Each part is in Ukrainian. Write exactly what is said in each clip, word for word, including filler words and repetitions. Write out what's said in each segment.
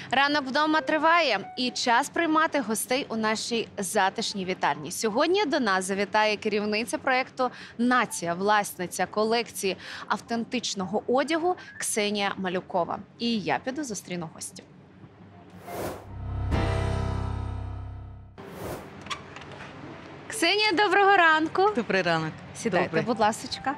Ранок вдома триває, і час приймати гостей у нашій затишній вітальні. Сьогодні до нас завітає керівниця проєкту «Нація», власниця колекції автентичного одягу Ксенія Малюкова. І я піду зустріну гостю. Ксенія, доброго ранку. Добрий ранок. Сідайте, Добрий. будь ласочка.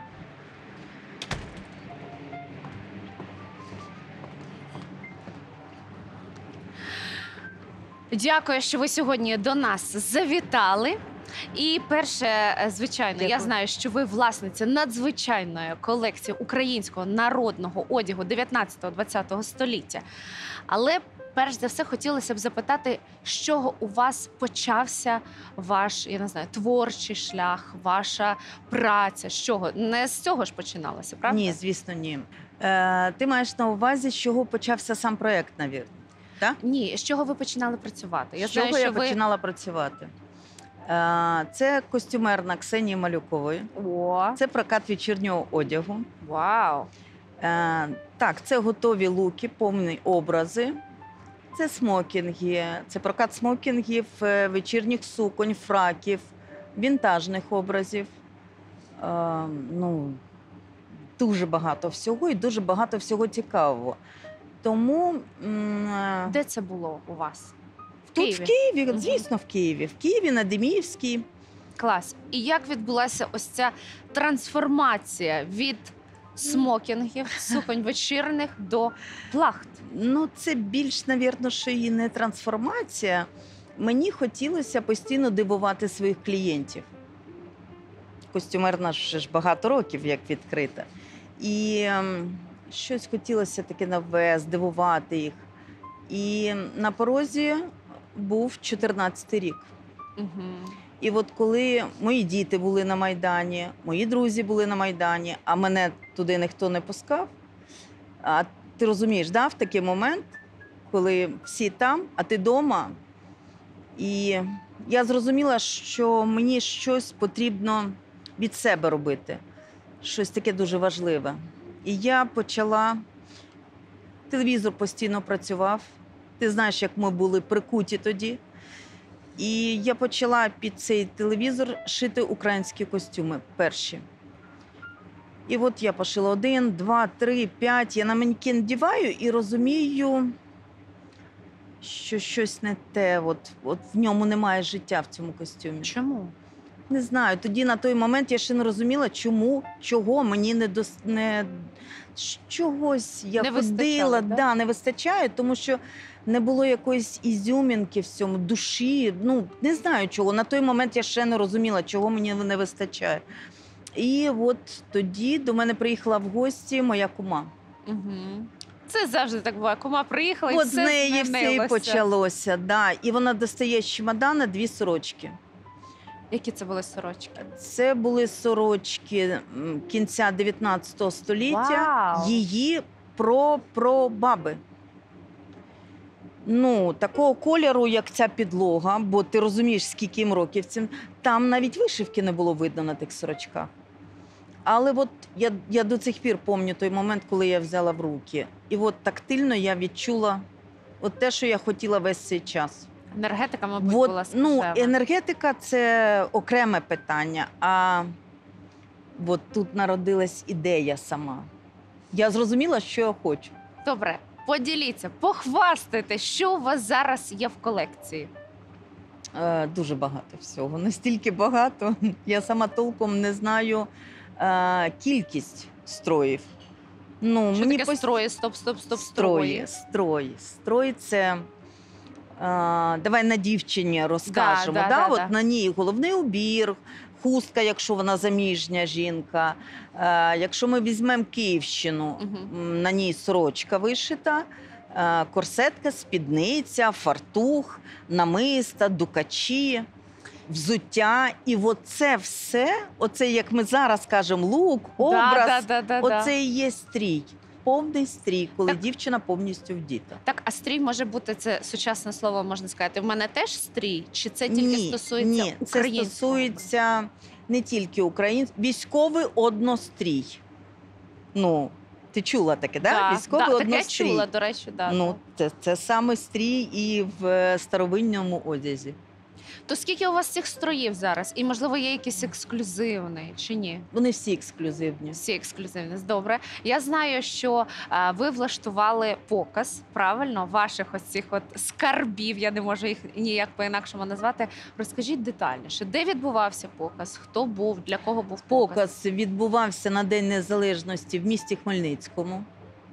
Дякую, що ви сьогодні до нас завітали. І перше, звичайно, Дякую. я знаю, що ви власниця надзвичайної колекції українського народного одягу дев'ятнадцятого-двадцятого століття. Але перш за все хотілося б запитати, з чого у вас почався ваш, я не знаю, творчий шлях, ваша праця? З чого? Не з цього ж починалося, правда? Ні, звісно, ні. Е, ти маєш на увазі, з чого почався сам проєкт, навірно? Так? Ні, з чого ви починали працювати? Я з чого знаю, я що ви... починала працювати? Е, це костюмерна Ксенії Малюкової. О, Це прокат вечірнього одягу. вау! Е, так, це готові луки, повні образи. Це смокінги, це прокат смокінгів, е, вечірніх суконь, фраків, вінтажних образів. Е, ну, дуже багато всього і дуже багато всього цікавого. Тому м, е, Де це було у вас? В тут Києві? в Києві, Мгм. звісно, в Києві. В Києві, на Деміївській. Клас. І як відбулася ось ця трансформація від смокінгів, суконь вечірних до плахт? Ну, це більш, навірно, що і не трансформація. Мені хотілося постійно дивувати своїх клієнтів. Костюмерна ж багато років, як відкрита. І ем, щось хотілося таке нове, здивувати їх. І на порозі був чотирнадцятий рік. Угу. І от коли мої діти були на Майдані, мої друзі були на Майдані, а мене туди ніхто не пускав, а ти розумієш, да, в такий момент, коли всі там, а ти вдома. І я зрозуміла, що мені щось потрібно від себе робити, щось таке дуже важливе. І я почала, телевізор постійно працював, ти знаєш, як ми були прикуті тоді. І я почала під цей телевізор шити українські костюми перші. І от я пошила один, два, три, п'ять. Я на манекен вдіваю і розумію, що щось не те. От, от в ньому немає життя в цьому костюмі. Чому? Не знаю. Тоді на той момент я ще не розуміла, чому, чого мені не дос... не... чогось я Не ходила, вистачало, да? да, не вистачає, тому що не було якоїсь ізюмінки в цьому, душі. Ну, не знаю чого. На той момент я ще не розуміла, чого мені не вистачає. І от тоді до мене приїхала в гості моя кума. Угу. Це завжди так буває. Кума приїхала, і От все з неї все і змінилося. почалося. Да. І вона достає з чемодана дві сорочки. Які це були сорочки? Це були сорочки м, кінця дев'ятнадцятого століття, Вау! її про-про-баби. Ну, такого кольору, як ця підлога, бо ти розумієш, скільки їм років цим, там навіть вишивки не було видно на тих сорочках. Але от я, я до цих пір пам'ятаю той момент, коли я взяла в руки. І от тактильно я відчула от те, що я хотіла весь цей час. Енергетика, мабуть, От, була ну, скажена. енергетика – це окреме питання, а от тут народилась ідея сама. Я зрозуміла, що я хочу. Добре, поділіться, похвастайте, що у вас зараз є в колекції. Е, дуже багато всього, настільки багато. Я сама толком не знаю е, кількість строїв. Ну, Що таке пос- строї? Стоп, стоп, стоп, Строї, строї. Строї – це, е, давай на дівчині розкажемо. Да, да, да? да, От да. на ній головний убір, хустка, якщо вона заміжня жінка. Е, якщо ми візьмемо Київщину, Угу. м, на ній сорочка вишита, е, корсетка, спідниця, фартух, намиста, дукачі, взуття. І оце все, оце, як ми зараз кажемо, лук, образ, Да, да, да, да, оце і є стрій. Повний стрій, коли Так. дівчина повністю вдіта. Так, а стрій може бути, це сучасне слово, можна сказати. В мене теж стрій? Чи це тільки ні, стосується ні, це українського? стосується не тільки українського, військовий однострій. Ну, Ти чула таке, да? Да, Військовий да, таке однострій. чула, до речі, да. Ну, це, це саме стрій і в е, старовинному одязі. То скільки у вас цих строїв зараз? І, можливо, є якийсь ексклюзивний чи ні? Вони всі ексклюзивні. Всі ексклюзивні. Добре. Я знаю, що а, ви влаштували показ, правильно, ваших ось цих от скарбів, я не можу їх ніяк по-інакшому назвати. Розкажіть детальніше, де відбувався показ, хто був, для кого був показ? Показ відбувався на День Незалежності в місті Хмельницькому,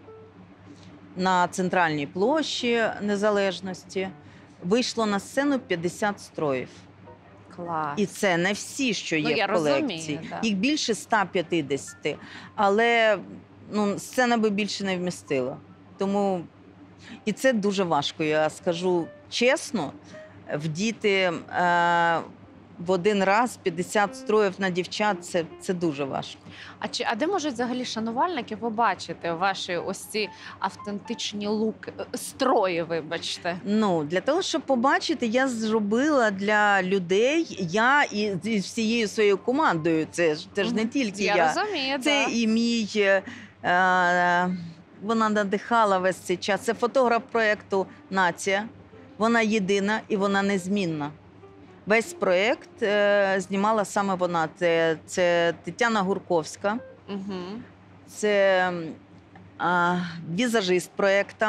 на центральній площі Незалежності. Вийшло на сцену п'ятдесят строїв. Клас. І це не всі, що є Ну, я в колекції. розумію, да. Їх більше ста п'ятдесят. Але ну, сцена би більше не вмістила. Тому і це дуже важко, я скажу чесно, вдіти е, в один раз п'ятдесят строїв на дівчат це, це дуже важко. А чи а де можуть взагалі шанувальники побачити ваші ось ці автентичні луки, е, строї, вибачте? Ну, для того, щоб побачити, я зробила для людей, я і з всією своєю командою. Це ж це ж не Мгм. тільки я. я. розумію, Це да. і мій. Е, е, вона надихала весь цей час. Це фотограф проєкту «Нація». Вона єдина і вона незмінна. Весь проєкт е, знімала саме вона. Це, це Тетяна Гурковська, Угу. це е, візажист проєкту.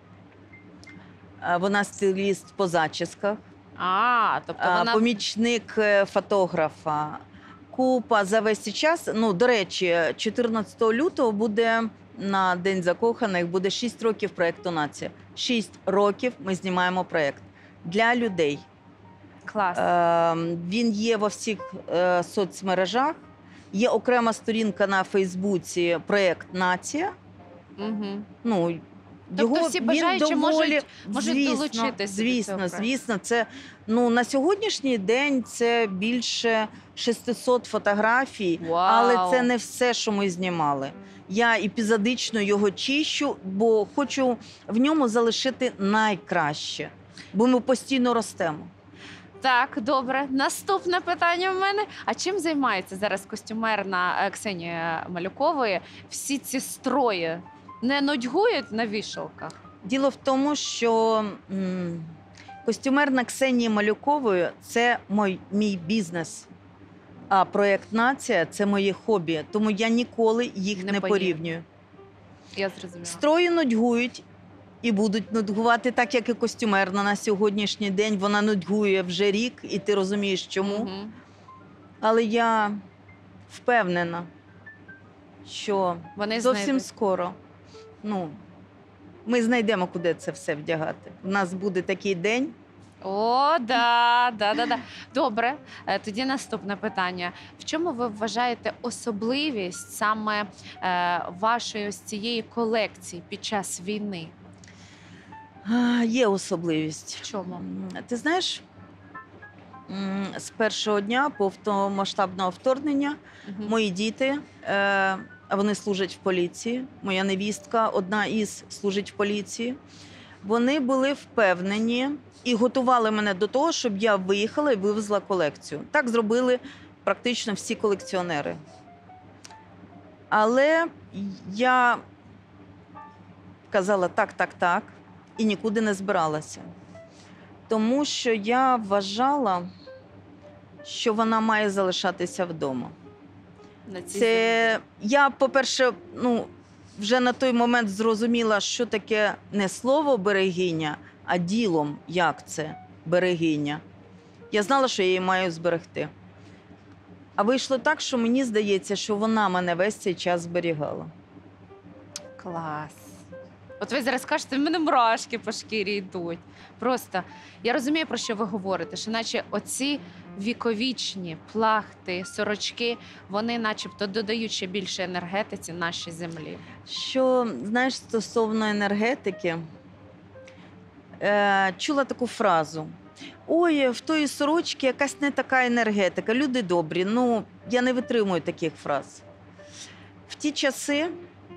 Е, Вона стиліст по зачісках. А, тобто А, вона помічник е, фотографа. Купа за весь цей час. Ну, до речі, чотирнадцятого лютого буде на День закоханих, буде шість років проєкту «Нація». шість років ми знімаємо проєкт для людей. клас. Е, він є во всіх е, соцмережах. Є окрема сторінка на Фейсбуці проєкт «Нація». Угу. Ну, Тобто всі бажаючі він доволі, можуть- можуть звісно, долучитися до звісно, цього проекту. звісно, це ну на сьогоднішній день це більше шістсот фотографій, але Вау. це не все, що ми знімали. Я епізодично його чищу, бо хочу в ньому залишити найкраще, бо ми постійно ростемо. Так, добре. Наступне питання в мене. А чим займається зараз костюмерна е, Ксенія Малюкової? Всі ці строї не нудьгують на вішалках? Діло в тому, що м, костюмерна Ксенії Малюкової – це мой, мій бізнес. А проєкт «Нація» – це моє хобі. Тому я ніколи їх Не не, поєдную. порівнюю. Я зрозуміла. Строї нудьгують і будуть нудьгувати, так як і костюмерна на сьогоднішній день. Вона нудьгує вже рік, і ти розумієш, чому. Мгм. Але я впевнена, що Вони зовсім знайдуть. скоро ну, ми знайдемо, куди це все вдягати. У нас буде такий день. О, да, да, да, да. Добре. Е, Тоді наступне питання. В чому ви вважаєте особливість саме е, вашої ось цієї колекції під час війни? А, є особливість. В чому? М, Ти знаєш, м, з першого дня повномасштабного вторгнення Мгм. мої діти, е, а вони служать в поліції, моя невістка, одна із служить в поліції, вони були впевнені і готували мене до того, щоб я виїхала і вивезла колекцію. Так зробили практично всі колекціонери. Але я казала так, так, так, і нікуди не збиралася. Тому що я вважала, що вона має залишатися вдома. На цій землі? Це я, по-перше, ну, вже на той момент зрозуміла, що таке не слово берегиня, а ділом, як це берегиня. Я знала, що я її маю зберегти. А вийшло так, що мені здається, що вона мене весь цей час зберігала. Клас. От ви зараз кажете, в мене мурашки по шкірі йдуть. Просто я розумію, про що ви говорите, що наче оці віковічні плахти, сорочки, вони начебто додають ще більше енергетиці нашій землі. Що, знаєш, стосовно енергетики, е, чула таку фразу. Ой, в тої сорочки якась не така енергетика, люди добрі. Ну, я не витримую таких фраз. В ті часи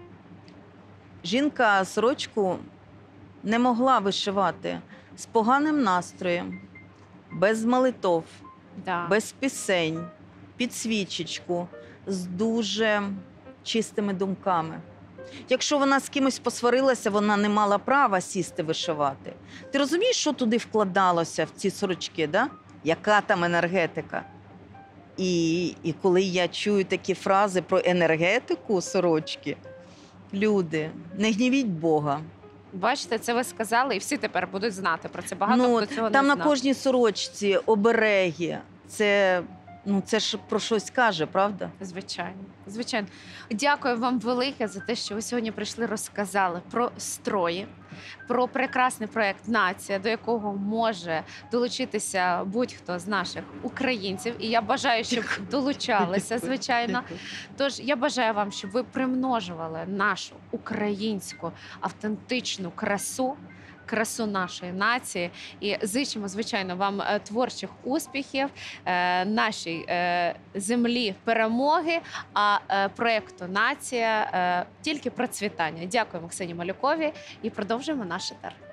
жінка сорочку не могла вишивати з поганим настроєм, без молитов, Да. без пісень, під свічечку, з дуже чистими думками. Якщо вона з кимось посварилася, вона не мала права сісти вишивати. Ти розумієш, що туди вкладалося в ці сорочки, да? Яка там енергетика? І, і коли я чую такі фрази про енергетику сорочки, люди, не гнівіть Бога. Бачите, це ви сказали, і всі тепер будуть знати про це. Багато Ну, хто цього там не на знав. кожній сорочці обереги. Це, ну, це ж про щось каже, правда? Звичайно, звичайно. Дякую вам велике за те, що ви сьогодні прийшли, розказали про строї, про прекрасний проект «Нація», до якого може долучитися будь-хто з наших українців. І я бажаю, щоб долучалися, звичайно. Тож я бажаю вам, щоб ви примножували нашу українську автентичну красу, красу нашої нації. І зичимо, звичайно, вам е, творчих успіхів, е, нашій е, землі перемоги, а е, проєкту «Нація» е, тільки процвітання. Дякуємо Ксенії Малюковій і продовжуємо наш етер.